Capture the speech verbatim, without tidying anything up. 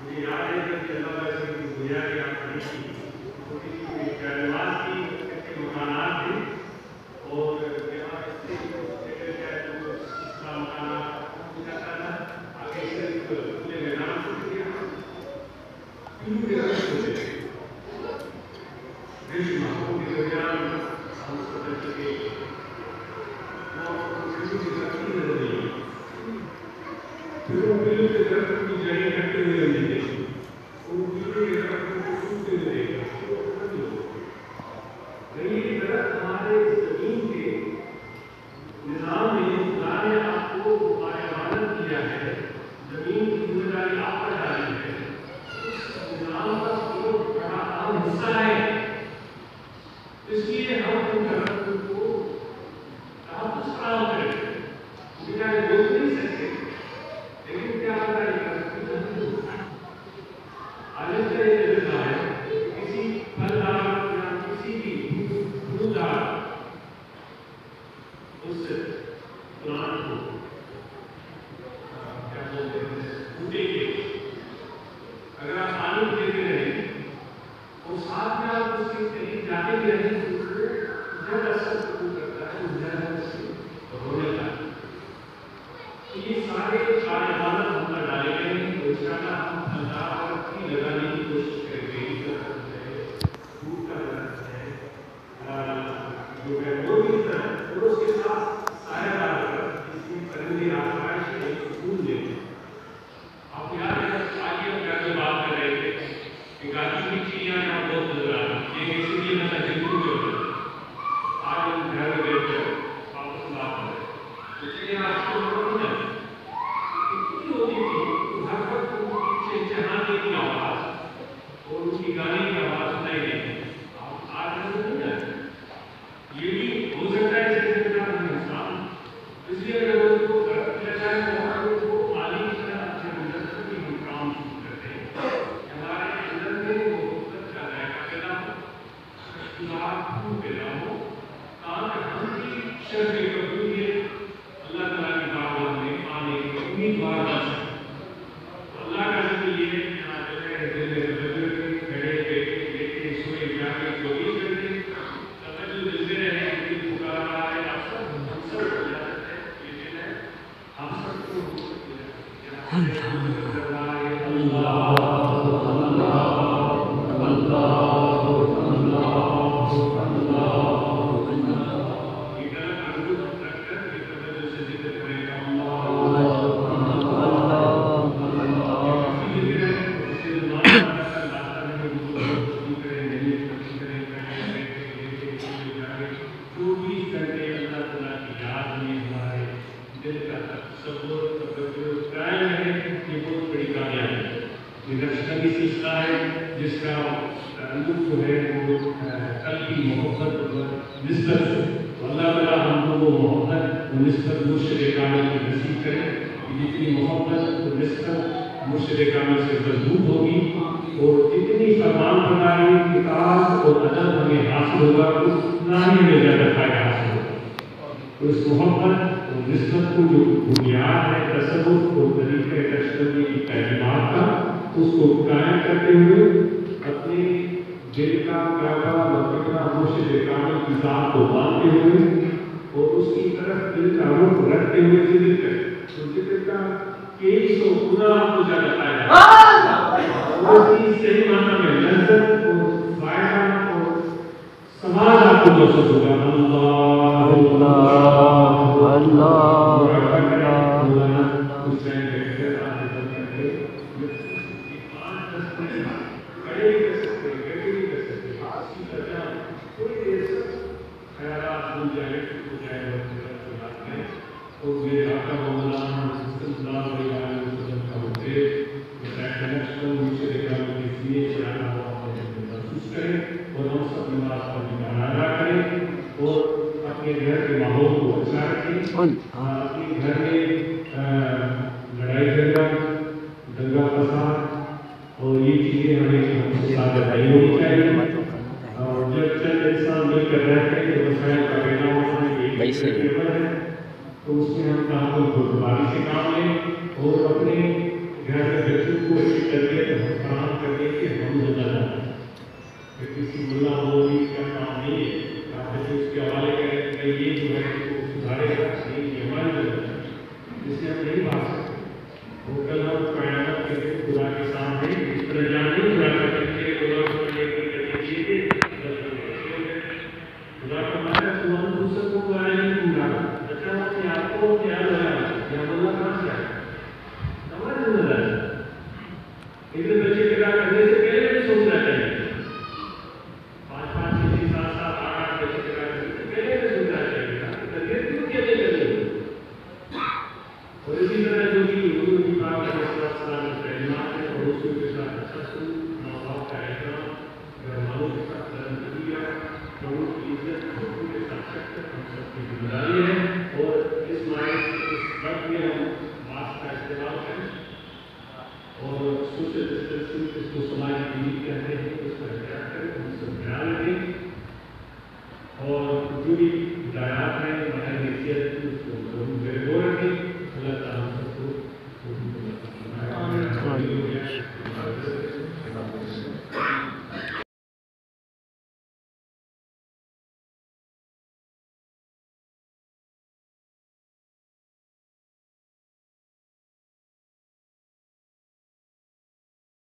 مجھے یاد ہے کہ اللہ تعالیٰ کی دنیا کی آپ پڑھی تھی چھوٹی سی کیرواز کی مکانات تھے اور یہاں سے اس کا مکانات ہو جاتا تھا آگے صرف کھلے میدان ہوتے تھے کیوں کے رقص ہوتے تھے دیش ماحول کے درمیان ہم سب کے اور کسی کی ترقی نظر نہیں پھر وہ پیڑ کے درخت کی جڑیں کٹتے ہوئے نہیں دیکھی وہ پیڑ کے درخت کو سوکھتے ہوئے دیکھا یہ درخت ہمارے زمین کے نظام میں خدا نے آپ کو پائبند کیا ہے زمین کی ذمہ داری آپ پر ڈالی ہے اس نظام کا بہت بڑا اہم حصہ ہے اس لیے ہم ان درختوں کو تحفظ فراہم کریں بنا روک نہیں سکتے لیکن کیا ہوتا ہے عالم کا یہ تجربہ ہے کسی پھلدار یا کسی بھی پھولدار اس پلانٹ کو کیا بولتے ہیں بوٹے کے اگر آپ پانی دیتے رہیں اور ساتھ میں آپ اس کے قریب جاتے بھی رہیں تو زیادہ اثر قبول کرتا ہے زیادہ اس سے ہونے لگتا ہے یہ سارے چار عبادت ہم پر ڈالے گئے ہیں تو انشاءاللہ ہم پھلدار کی لگانے کی کوشش کریں گے بیری کا درخت ہے دودھ کا درخت ہے جو ہے وہ بھی درخت اور اس کے ساتھ سایہ دار درخت جس میں پرندے آسائش کے سکون دیتے ہیں آپ یاد ہے آگے ہم گھر میں بات کر رہے تھے کہ گاجی کی چڑیاں یہاں بہت نظر آ رہی ہیں یہ اسی لیے مثلا جنگل جو ہے آج ہم گھر میں بیٹھ کر واپس بات کر رہے ہیں اس لیے آپ کو نظر نہیں آتی اتنی ہوتی تھی ہر وقت ان کے پیچھے چہانے کی آواز اور ان کی گانے کی آواز سنائی دیتی آپ آج نظر نہیں آتی یہ بھی ہو سکتا ہے اس کے اندر ہم انسان اس لیے اگر وہ کو درخت کیا جائے تو وہ مالی کی طرح اچھے نظر سے بھی ہم کام شروع کرتے ہیں ہمارے اندر میں وہ حکمت کا ذائقہ پیدا ہو اختلاف پیدا ہو تاکہ ہم کی شرط قبولیت اللہ تعالیٰ کی بارگاہ میں آنے کی امیدوار بن سکیں اللہ کا ذکر یہ ہے کہ آپ جو ہے دل میں تبدیل کریں کھڑے بیٹھے لیٹے سوئے جاگے چوبیس گھنٹے توجہ دل میں رہے کہ دل پکار رہا ہے آپ سب ہم سب کو اجازت ہے یہ دل ہے ہم سب کو جس کا تعلق جو ہے وہ قلبی محبت اور نسبت سے اللہ تعالیٰ ہم کو وہ محبت اور نسبت مرشد کامل کی نصیب کرے جتنی محبت اور نسبت مرشد کامل سے مضبوط ہوگی اور جتنی فرمان برداری اطاعت اور ادب ہمیں حاصل ہوگا اتنا ہی ہمیں زیادہ فائدہ حاصل ہوگا تو اس محبت اور نسبت کو جو بنیاد ہے تصور اور طریقہ تشکیل کی تعلیمات کا اس کو قائم کرتے ہوئے اپنے دل کا کعبہ مقدرہ مرشد کامل کی ذات کو مانتے ہوئے اور اس کی طرف دل کا رخ رکھتے ہوئے ذکر کریں تو ذکر کا کئی سو گنا آپ کو زیادہ فائدہ اور اس کی صحیح معنی میں لذت اور فائدہ اور سماج آپ کو محسوس ہوگا اللہ اللہ اللہ اپنے گھر میں لڑائی جھگڑا دنگا فساد اور یہ چیزیں ہمیں ہم سے آگے نہیں ہونی چاہیے اور جب چند انسان مل کر رہتے ہیں تو مسائل کا پیدا ہونا یہ ہے تو اس میں ہم تعاون کو دوبارہ سے کام لیں اور اپنے گھر میں بچوں کو اچھی تربیت ہم فراہم کر دیں کہ ہم زندہ رہیں کہ کسی ملا مولوی کا کام نہیں ہے آپ بچے اس کے حوالے کریں کہ یہ جو ہے اس کو سدھارے گا نہیں یہ ہماری ضرورت ہے جس سے ہم نہیں بھاگ سکتے وہ کل ہم قیامت کے دن خدا کے سامنے اس طرح جان نہیں خدا کرتے تھے خدا کو یہ کرتے تھے خدا کا مانا تم ہم دوسرے کو بارے نہیں ڈھونڈا اچھا اپنے آپ کو خیال لگا یا اللہ کہاں سے آئے ہمارے ذمہ داری لیکن بچے پیدا کرنے سے پہلے بھی سوچنا چاہیے پانچ پانچ چھ چھ سات سات آٹھ آٹھ بچے پیدا کرنے سے پہلے بھی سوچنا چاہیے تربیت کیوں کیسے کرنی اور اسی طرح جو کہ حضور کی پاک علیہ السلام نے تعلیمات ہیں اور اس کے ساتھ اچھا سلوک ماں باپ کا احترام گھر والوں کے ساتھ درنگیا لوگوں کی عزت لوگوں کے ساتھ شکر ہم سب کی ذمہ داری ہے اور اس مائنڈ اس وقت میں ہم ماسک کا استعمال کریں اور سوشل ڈسٹینسنگ اس کو سماجی دوری کہتے ہیں اس کا احتیاط کریں ہم سب خیال رکھیں اور جو بھی ہدایات ہیں ہماری حیثیت اس کو ضرور رکھیں اللہ تعالیٰ سب کو